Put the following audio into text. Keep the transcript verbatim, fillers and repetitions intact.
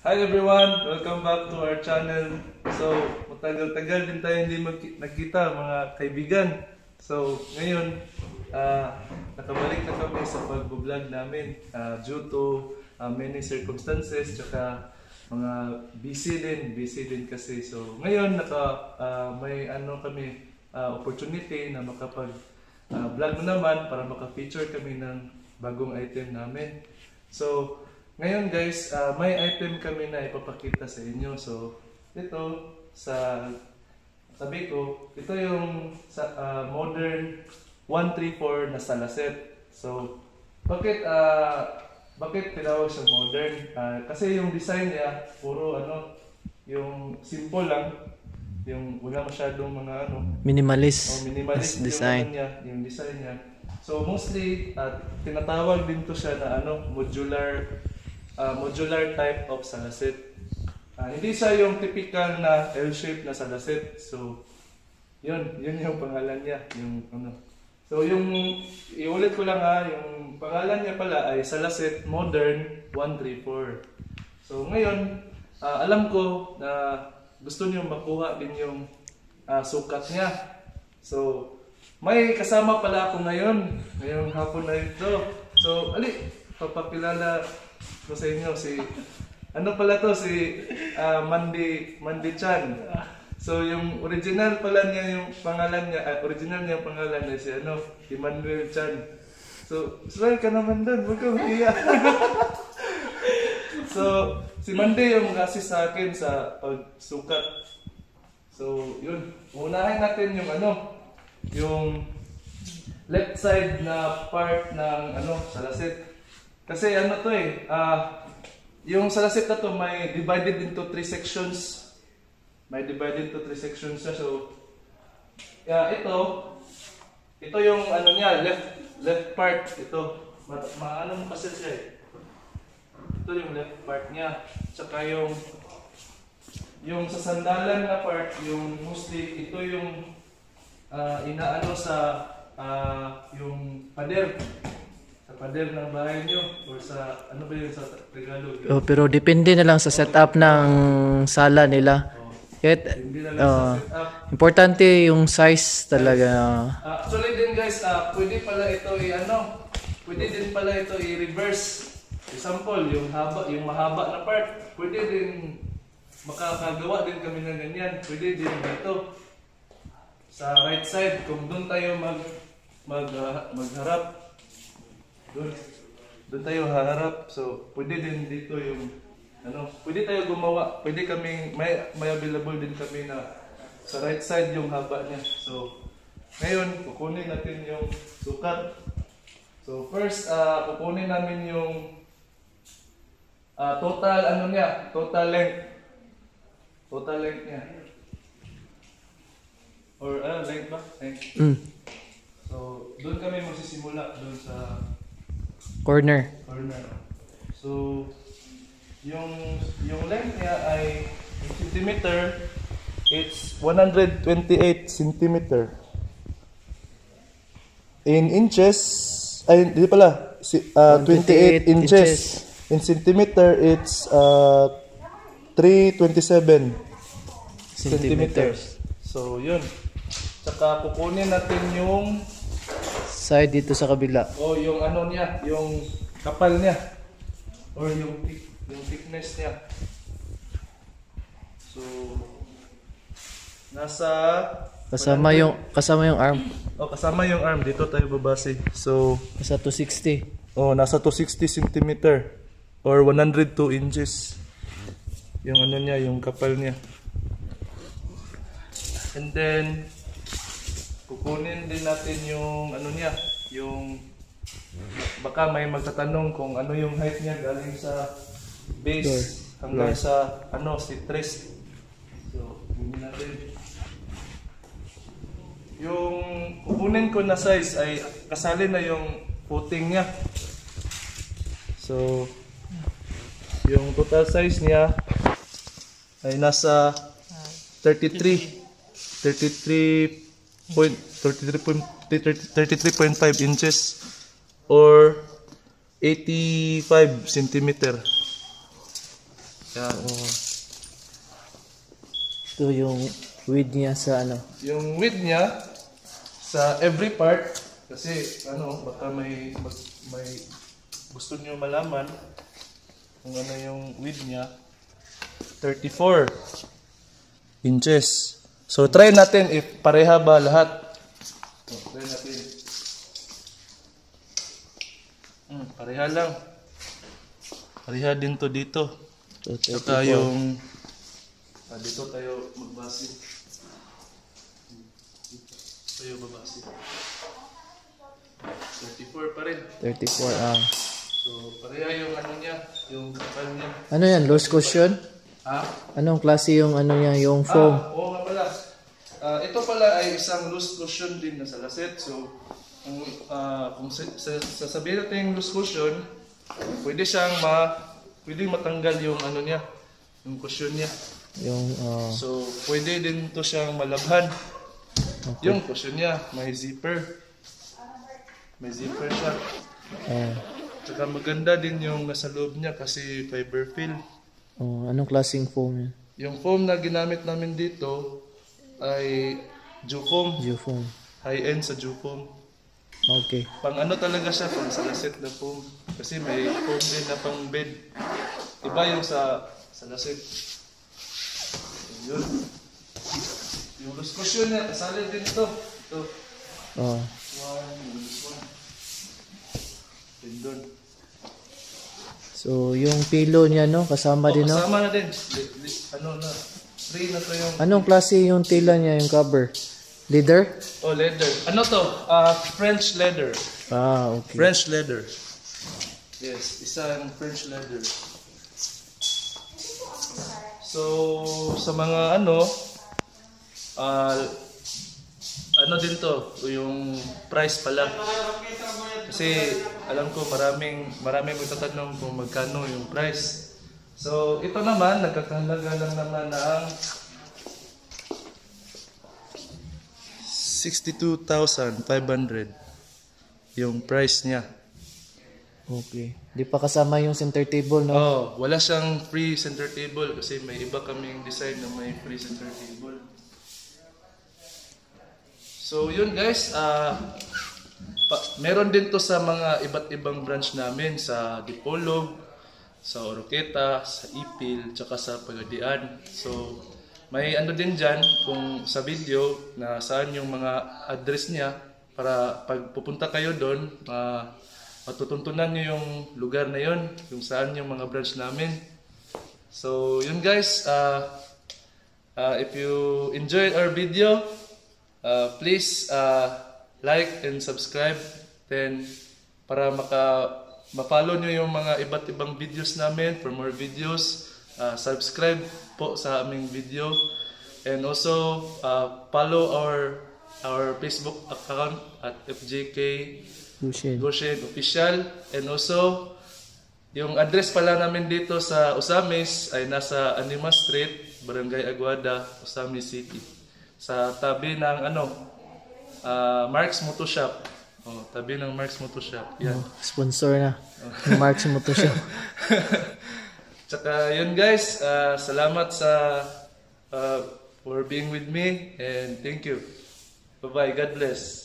Hi everyone! Welcome back to our channel. So, matagal-tagal din tayo hindi nagkita mga kaibigan. So, ngayon, uh, nakabalik na kami sa pag-vlog namin uh, due to uh, many circumstances, tsaka mga busy din, busy din kasi. So, ngayon, naka, uh, may ano kami, uh, opportunity na makapag uh, vlog na naman para maka-feature kami ng bagong item namin. So, ngayon guys, uh, may item kami na ipapakita sa inyo. So, ito sa tabi ko, ito yung sa, uh, modern one three four na salaset. So, bakit uh, bakit tinawag siya modern? Uh, kasi yung design niya puro ano, yung simple lang, yung wala masyadong mga ano, minimalist, oh, minimalist design. Yung, niya, yung design niya. So, mostly uh, tinatawag din to siya na ano, modular Uh, modular type of salaset. Uh, hindi siya yung typical na L-shape na salaset. So, yun, yun yung pangalan niya. Yung, ano. So, yung, iulit ko lang ha, yung pangalan niya pala ay Salaset Modern one three four. So, ngayon, uh, alam ko na gusto niyo makuha din yung uh, sukat niya. So, may kasama pala ako ngayon, ngayong hapon na ito. So, ali, papakilala ko sa inyo si ano pala to si uh, Mandy Mandy Chan. So yung original pala niya yung pangalan niya, uh, original niya yung pangalan niya si ano, Emmanuel Chan. So, sorry ka naman doon, wag kang hiya. So, si Mandy yung assist sa akin sa pagsukat. So, yun, unahin natin yung ano, yung left side na part ng ano, salaset. Kasi ano to eh, uh, yung salaset na to may divided into three sections. May divided into three sections siya. So, yeah, ito, ito yung ano niya, left left part. Ito, ma maano mo kasi siya eh. Ito yung left part niya. Tsaka yung, yung sa sandalan na part, yung mostly, ito yung uh, inaano sa uh, yung pader. Sa pader ng bahay nyo or sa ano ba yun sa Tagalog? Oh, pero depende na lang sa setup ng sala nila. Oh, Kahit, depende na lang uh, sa setup. Importante yung size talaga. Uh, actually din guys, uh, pwede pala ito i-ano, pwede din pala ito i-reverse. Example, yung haba, yung mahaba na part, pwede din makakagawa din kami ng ganyan. Pwede din dito sa right side kung doon tayo mag mag uh, magharap. Doon, doon tayo haharap. So, pwede din dito yung, ano, pwede tayo gumawa. Pwede kami, may, may available din kami na sa right side yung haba niya. So, ngayon, kukunin natin yung sukat. So, first, uh, kukunin namin yung uh, total, ano niya, total length. Total length niya. Or, ano, uh, length ba? Length. Mm. So, doon kami magsisimula, doon sa Corner. corner. So, yung yung length niya ay in centimeter, it's one hundred twenty-eight centimeter. In inches, ay hindi pala, si, uh, twenty-eight inches. In centimeter, it's uh, three hundred twenty-seven centimeters. So, yun. Tsaka kukunin natin yung Side dito sa kabila. o oh, yung ano niya, yung kapal niya or yung thick, yung thickness niya. So nasa Kasama yung kasama yung arm. oh, kasama yung arm dito tayo babase. So Nasa two sixty. oh, nasa two hundred sixty centimeter or one hundred two inches. Yung ano niya, yung kapal niya. And then kukunin din natin yung ano niya, yung baka may magtatanong kung ano yung height niya galing sa base hanggang sa ano, seat rest. So, kunin natin. Yung kukunin ko na size ay kasali na yung footing niya. So, yung total size niya ay nasa thirty-three point thirty-three point five inches or eighty-five centimeter. Yan. Oh. Ito yung width niya sa ano. Yung width niya sa every part kasi ano baka may may gusto niyo malaman kung ano yung width niya. thirty-four inches. So try natin if pareha ba lahat. So, try natin. Hmm, pareha lang. Pareha din to dito. So, Saka yung ah, dito tayo magbase. Tayo babase. thirty-four pa rin. thirty-four ah. So pareha yung ano niya, yung kapal niya. Ano yan? Loose cushion? Ha? Anong klase yung ano niya, yung foam? Ah, oo nga pala. Ah, ito pala ay isang loose cushion din na salaset. So, kung, ah, kung sa, sa, sasabihin natin yung loose cushion, pwede siyang ma, pwede matanggal yung ano niya, yung cushion niya. Yung ah, So, pwede din to siyang malabhan. okay. Yung cushion niya, may zipper. May zipper siya. ah, Tsaka maganda din yung nasa loob niya kasi fiber fill. oh, anong klaseng foam yan? Yung foam na ginamit namin dito ay Jufoam. Geofoam. High-end sa Jufoam. Okay. Pang ano talaga siya, pang salaset na foam. Kasi may foam din na pang bed. Iba yung sa salaset. Yun. Yung loose cushion niya, kasali din ito. Ito. Oh. One, this one. Din dun. So, yung pillow niya, no? Kasama Oh, din, no? kasama na din. Li- li- Ano na. Free na to yung... Anong klase yung tela niya, yung cover? Leather? Oh, leather. Ano to? Ah, French leather. Ah, okay. French leather. Yes, isang French leather. So, sa mga ano, ah, ano din to, yung price pala. Kasi alam ko maraming maraming magtatanong kung magkano yung price. So, ito naman nagkakahalaga lang naman ng sixty-two thousand five hundred yung price niya. Okay. Di pa kasama yung center table, no? Oh, wala siyang free center table kasi may iba kaming design na may free center table. So, yun guys, ah pa, meron din to sa mga iba't ibang branch namin sa Dipolog, sa Oroqueta, sa Ipil, tsaka sa Pagadian. So, may ano din dyan kung sa video na saan yung mga address niya para pag pupunta kayo doon, uh, matutuntunan nyo yung lugar na yun, yung saan yung mga branch namin. So, yun guys, uh, uh, if you enjoyed our video, uh, please uh, like and subscribe, then para maka ma-follow nyo yung mga iba't ibang videos namin. For more videos, uh, subscribe po sa aming video, and also uh, follow our our Facebook account at F J K Gushin. Goshen Official, and also yung address pala namin dito sa Osamis ay nasa Anima Street, Barangay Aguada, Osamis City, sa tabi ng ano Uh, Mark's Moto Shop. Oh, tabi ng Mark's Moto Shop. Yan. Oh, sponsor na. Yung Mark's Moto Shop. Tsaka yun guys, uh, salamat sa uh, for being with me, and thank you. Bye-bye. God bless.